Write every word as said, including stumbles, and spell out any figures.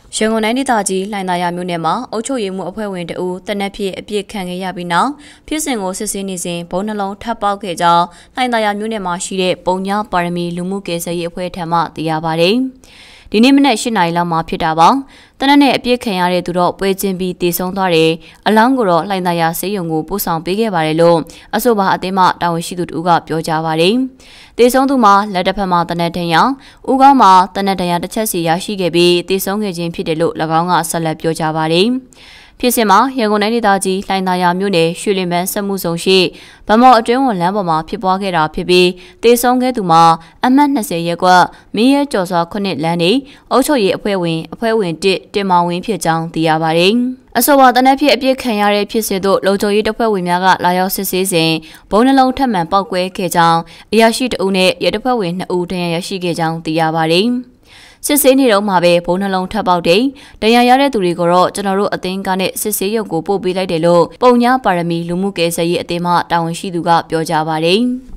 ရန်ကုန်တိုင်းဒေသကြီးလှိုင်သာယာမြို့နယ်မှာအုပ်ချုပ်ရေးမှူးအဖွဲ့ဝင်တဦးတနက်ဖြစ်အပြစ်ခံခဲ့ရပြီးနောက်ဖြစ်စဉ်ကိုစစ်ဆေးနေစဉ်ဘုံနှလုံးထပ်ပေါက်ခဲ့ကြောင်းလှိုင်သာယာမြို့နယ်မှာရှိတဲ့ပုံညာပါရမီလူမှုကယ်ဆယ်ရေးအဖွဲ့ထံမှသိရပါတယ်။ဒီနေ့မနက်၈နာရီလောက်မှာဖြစ်တာပါ။တနက်နဲ့အပြစ်ခံရတဲ့သူတော့ပွဲချင်းပြီးတည်ဆုံသွားတယ်။အလောင်းကိုတော့လှိုင်သာယာဆေးရုံကိုပို့ဆောင်ပေးခဲ့ပါတယ်လို့အဆိုပါအသင်းမှတာဝန်ရှိသူတို့ကပြောကြားပါတယ်။တည်ဆုံသူမှာလက်တစ်ဖက်မှာတနက်တန်းရောင်ဦးခေါင်းမှာတနက်တန်းရတစ်ချက်စီရရှိခဲ့ပြီးတည်ဆုံခဲ့ခြင်းဖြစ်တယ်လို့၎င်းကဆက်လက်ပြောကြားပါတယ်။ဖြစ်စဉ်မှာရန်ကုန်တိုင်းဒေသကြီးလှိုင်သာယာမြို့နယ်ရွှေလင်ပန်းစက်မှုဆောင်ရှိဗမော်အတွင်းဝန်လမ်းပေါ်မှာဖြစ်ပွားခဲ့တာဖြစ်ပြီးတေဆုံးခဲ့သူမှာအမှတ်၂၀ရပ်ကွက်မင်းရဲကျော်စွာခုနှစ်လမ်းနေအုပ်ချုပ်ရေးအဖွဲ့ဝင်အဖွဲ့ဝင်တစ်တင်မောင်ဝင်းဖြစ်ကြောင်းသိရပါတယ်။အဆိုပါတနက်ဖြစ်အပြစ်ခံရတဲ့ဖြစ်စဉ်တို့လုံခြုံရေးတပ်ဖွဲ့ဝင်များကလာရောက်စစ်ဆေးစဉ်ဘုံနှလုံးထပ်မံပေါက်ကွဲခဲ့ကြောင်းအရာရှိတအုပ်နဲ့ရဲတပ်ဖွဲ့ဝင်နှစ်ဦးဒဏ်ရာရရှိခဲ့ကြောင်းသိရပါတယ်။စစ်ဆေးနေတော့မှာပဲဘုံနှလုံးထပ်ပေါက်တယ်။တရားရတဲ့သူတွေကိုတော့ကျွန်တော်တို့အသင်းကနဲ့စစ်ဆေးရုံကိုပို့ပေးလိုက်တယ်လို့ပုံညာပါရမီလူမှုကယ်ဆယ်ရေးအသင်းမှတာဝန်ရှိသူကပြောကြားပါတယ်။